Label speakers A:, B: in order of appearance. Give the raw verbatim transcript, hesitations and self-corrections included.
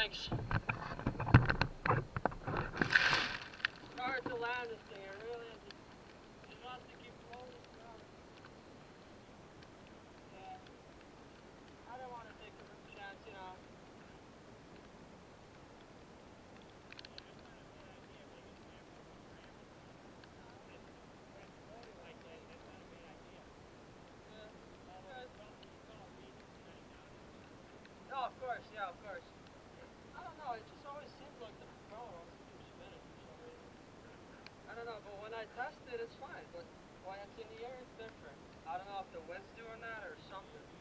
A: Thanks. It's hard to land this thing, it really is. It wants to keep floating around. Yeah. I don't want to take a chance, you know. No, of course, yeah, of course. I don't know, it just always seems like the propeller wants to keep spinning for some reason. I don't know, but when I test it, it's fine. But when it's in the air, it's different. I don't know if the wind's doing that or something.